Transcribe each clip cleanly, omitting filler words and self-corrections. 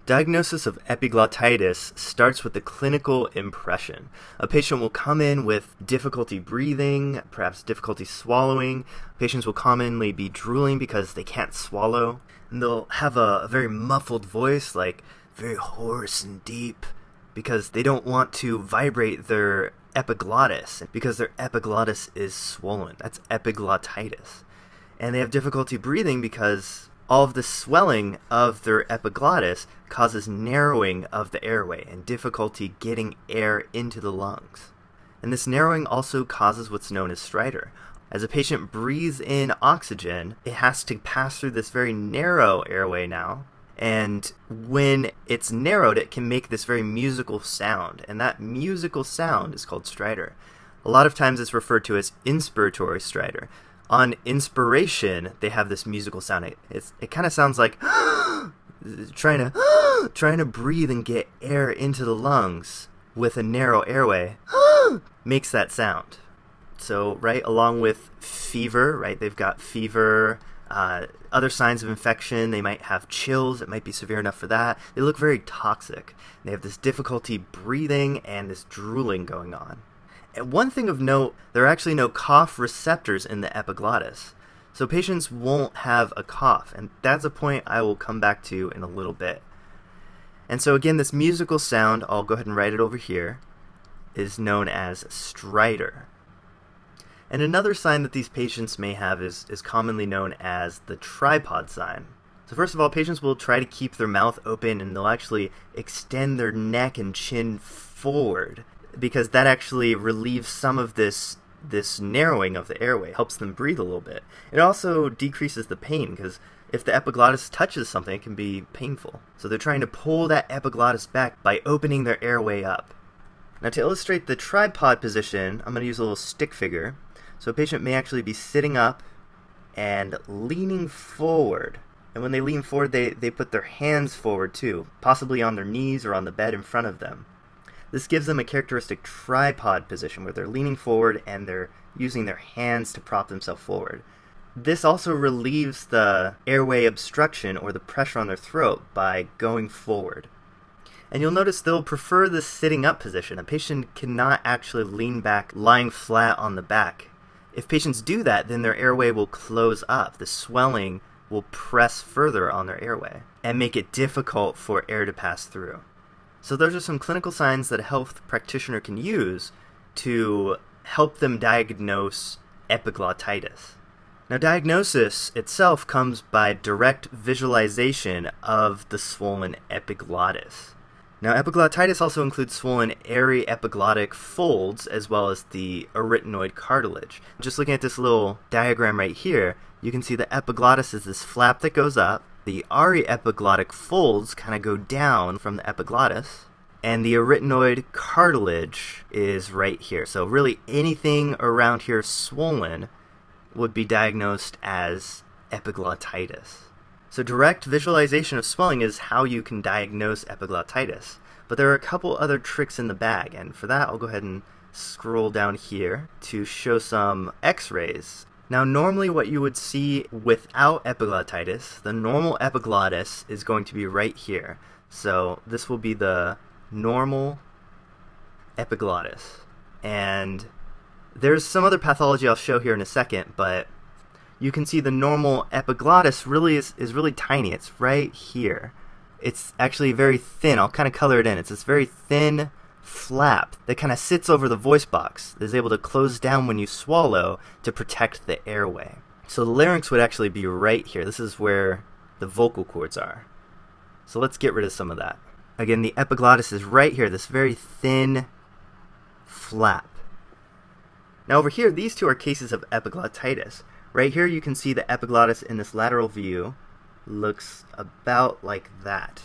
Diagnosis of epiglottitis starts with the clinical impression. A patient will come in with difficulty breathing, perhaps difficulty swallowing. Patients will commonly be drooling because they can't swallow. And they'll have a very muffled voice, like very hoarse and deep, because they don't want to vibrate their epiglottis, because their epiglottis is swollen. That's epiglottitis. And they have difficulty breathing because all of the swelling of their epiglottis causes narrowing of the airway and difficulty getting air into the lungs. And this narrowing also causes what's known as stridor. As a patient breathes in oxygen, it has to pass through this very narrow airway now. And when it's narrowed, it can make this very musical sound. And that musical sound is called stridor. A lot of times it's referred to as inspiratory stridor. On inspiration, they have this musical sound. It kind of sounds like trying to breathe and get air into the lungs with a narrow airway makes that sound. So, right, along with fever, right, they've got fever, other signs of infection, they might have chills, it might be severe enough for that. They look very toxic. They have this difficulty breathing and this drooling going on. And one thing of note, there are actually no cough receptors in the epiglottis. So patients won't have a cough, and that's a point I will come back to in a little bit. And so again, this musical sound, I'll go ahead and write it over here, is known as stridor. And another sign that these patients may have is commonly known as the tripod sign. So first of all, patients will try to keep their mouth open, and they'll actually extend their neck and chin forward, because that actually relieves some of this narrowing of the airway, helps them breathe a little bit. It also decreases the pain, because if the epiglottis touches something, it can be painful. So they're trying to pull that epiglottis back by opening their airway up. Now to illustrate the tripod position, I'm going to use a little stick figure. So a patient may actually be sitting up and leaning forward. And when they lean forward, they put their hands forward too, possibly on their knees or on the bed in front of them. This gives them a characteristic tripod position where they're leaning forward and they're using their hands to prop themselves forward. This also relieves the airway obstruction or the pressure on their throat by going forward. And you'll notice they'll prefer the sitting up position. A patient cannot actually lean back lying flat on the back. If patients do that, then their airway will close up. The swelling will press further on their airway and make it difficult for air to pass through. So those are some clinical signs that a health practitioner can use to help them diagnose epiglottitis. Now, diagnosis itself comes by direct visualization of the swollen epiglottis. Now, epiglottitis also includes swollen aryepiglottic folds as well as the arytenoid cartilage. Just looking at this little diagram right here, you can see the epiglottis is this flap that goes up. The aryepiglottic folds kind of go down from the epiglottis, and the arytenoid cartilage is right here. So really anything around here swollen would be diagnosed as epiglottitis. So direct visualization of swelling is how you can diagnose epiglottitis. But there are a couple other tricks in the bag, and for that I'll go ahead and scroll down here to show some x-rays. Now normally what you would see without epiglottitis, the normal epiglottis is going to be right here. So this will be the normal epiglottis. And there's some other pathology I'll show here in a second, but you can see the normal epiglottis really is really tiny. It's right here. It's actually very thin. I'll kind of color it in. It's this very thin flap that kind of sits over the voice box, is able to close down when you swallow to protect the airway. So the larynx would actually be right here. This is where the vocal cords are. So let's get rid of some of that. Again, the epiglottis is right here, this very thin flap. Now over here, these two are cases of epiglottitis. Right here you can see the epiglottis in this lateral view looks about like that.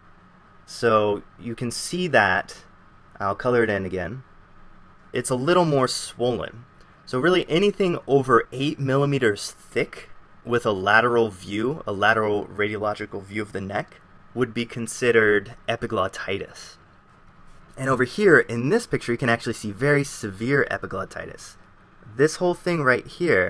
So you can see that. I'll color it in again. It's a little more swollen. So really anything over 8 millimeters thick with a lateral view, a lateral radiological view of the neck, would be considered epiglottitis. And over here in this picture you can actually see very severe epiglottitis. This whole thing right here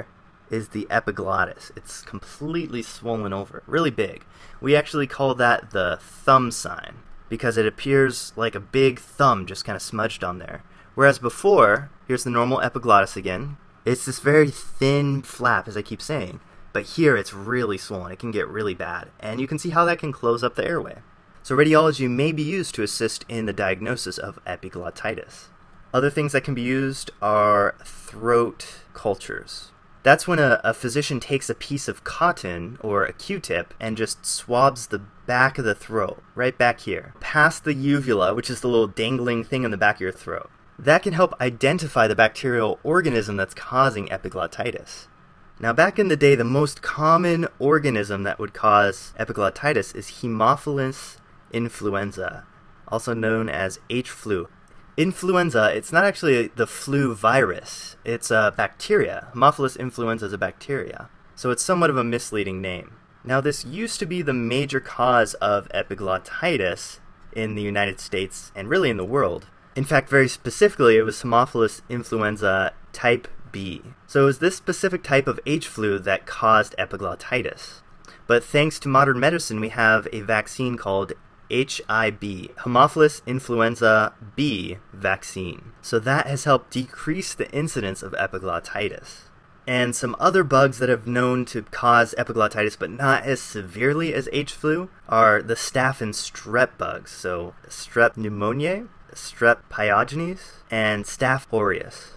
is the epiglottis. It's completely swollen over, really big. We actually call that the thumb sign because it appears like a big thumb just kind of smudged on there. Whereas before, here's the normal epiglottis again. It's this very thin flap, as I keep saying, but here it's really swollen. It can get really bad, and you can see how that can close up the airway. So radiology may be used to assist in the diagnosis of epiglottitis. Other things that can be used are throat cultures. That's when a physician takes a piece of cotton or a Q-tip and just swabs the back of the throat, right back here, past the uvula, which is the little dangling thing in the back of your throat. That can help identify the bacterial organism that's causing epiglottitis. Now, back in the day, the most common organism that would cause epiglottitis is Haemophilus influenza, also known as H. flu. Influenza, it's not actually the flu virus, it's a bacteria. Haemophilus influenza is a bacteria, so it's somewhat of a misleading name. Now, this used to be the major cause of epiglottitis in the United States and really in the world. In fact, very specifically, it was Haemophilus influenza type B. So it was this specific type of H. flu that caused epiglottitis. But thanks to modern medicine, we have a vaccine called HIB, Haemophilus influenza B vaccine. So that has helped decrease the incidence of epiglottitis. And some other bugs that have known to cause epiglottitis but not as severely as H. flu are the staph and strep bugs. So Strep pneumoniae, Strep pyogenes, and Staph aureus.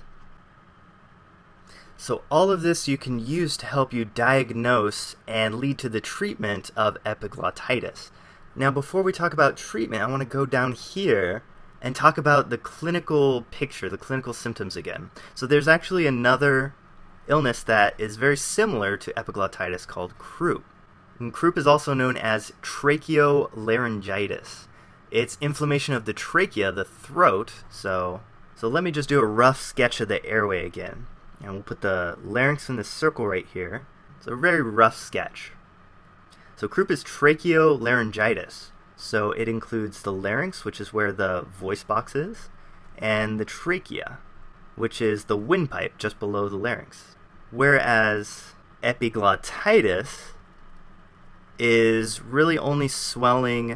So all of this you can use to help you diagnose and lead to the treatment of epiglottitis. Now, before we talk about treatment, I want to go down here and talk about the clinical picture, the clinical symptoms again. So there's actually another illness that is very similar to epiglottitis called croup. And croup is also known as tracheal laryngitis. It's inflammation of the trachea, the throat. So let me just do a rough sketch of the airway again. And we'll put the larynx in the circle right here. It's a very rough sketch. So croup is tracheal laryngitis. So it includes the larynx, which is where the voice box is, and the trachea, which is the windpipe just below the larynx. Whereas epiglottitis is really only swelling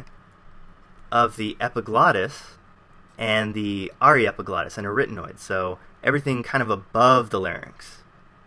of the epiglottis and the aryepiglottis and arytenoid, so everything kind of above the larynx.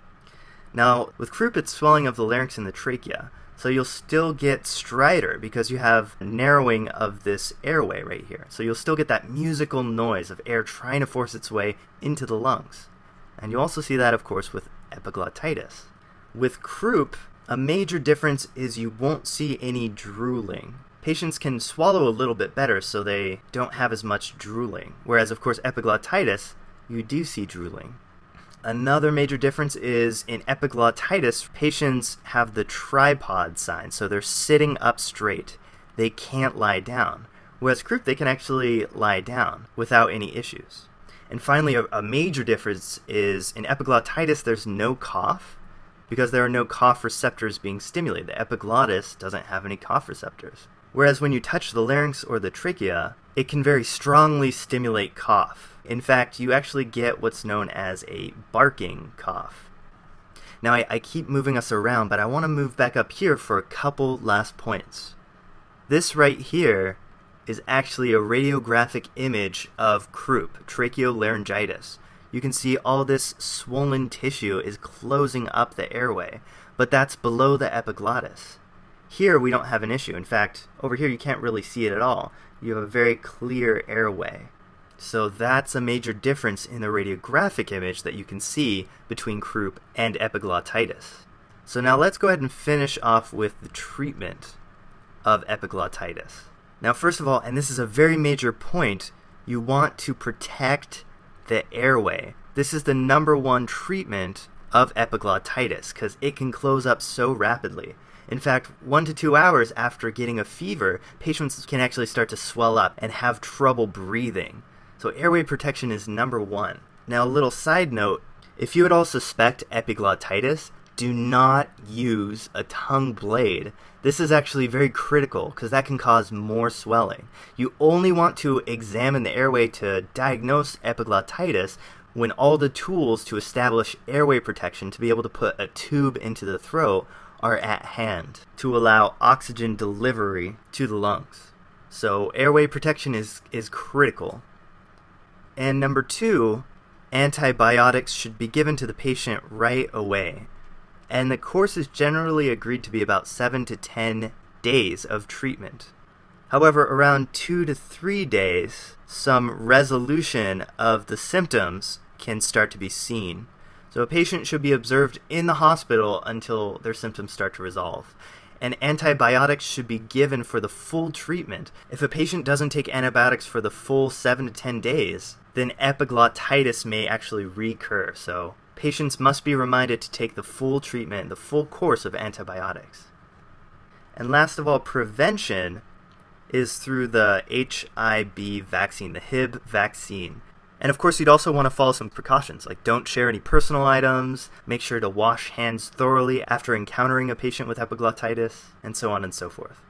Now, with croup, it's swelling of the larynx and the trachea, so you'll still get stridor because you have narrowing of this airway right here. So you'll still get that musical noise of air trying to force its way into the lungs. And you also see that, of course, with epiglottitis. With croup, a major difference is you won't see any drooling. Patients can swallow a little bit better so they don't have as much drooling. Whereas, of course, epiglottitis, you do see drooling. Another major difference is in epiglottitis, patients have the tripod sign, so they're sitting up straight. They can't lie down. Whereas croup, they can actually lie down without any issues. And finally, a major difference is in epiglottitis, there's no cough because there are no cough receptors being stimulated. The epiglottis doesn't have any cough receptors. Whereas when you touch the larynx or the trachea, it can very strongly stimulate cough. In fact, you actually get what's known as a barking cough. Now, I keep moving us around, but I want to move back up here for a couple last points. This right here is actually a radiographic image of croup, tracheal laryngitis. You can see all this swollen tissue is closing up the airway, but that's below the epiglottis. Here, we don't have an issue. In fact, over here, you can't really see it at all. You have a very clear airway. So that's a major difference in the radiographic image that you can see between croup and epiglottitis. So now let's go ahead and finish off with the treatment of epiglottitis. Now, first of all, and this is a very major point, you want to protect the airway. This is the #1 treatment of epiglottitis because it can close up so rapidly. In fact, 1 to 2 hours after getting a fever, patients can actually start to swell up and have trouble breathing. So airway protection is #1. Now, a little side note, if you at all suspect epiglottitis, do not use a tongue blade. This is actually very critical because that can cause more swelling. You only want to examine the airway to diagnose epiglottitis when all the tools to establish airway protection, to be able to put a tube into the throat, are at hand to allow oxygen delivery to the lungs. So airway protection is critical. And number 2, antibiotics should be given to the patient right away. And the course is generally agreed to be about 7 to 10 days of treatment. However, around 2 to 3 days, some resolution of the symptoms can start to be seen. So a patient should be observed in the hospital until their symptoms start to resolve. And antibiotics should be given for the full treatment. If a patient doesn't take antibiotics for the full 7 to 10 days, then epiglottitis may actually recur. So patients must be reminded to take the full treatment, the full course of antibiotics. And last of all, prevention is through the HIB vaccine, the HIB vaccine. And of course, you'd also want to follow some precautions, like don't share any personal items, make sure to wash hands thoroughly after encountering a patient with epiglottitis, and so on and so forth.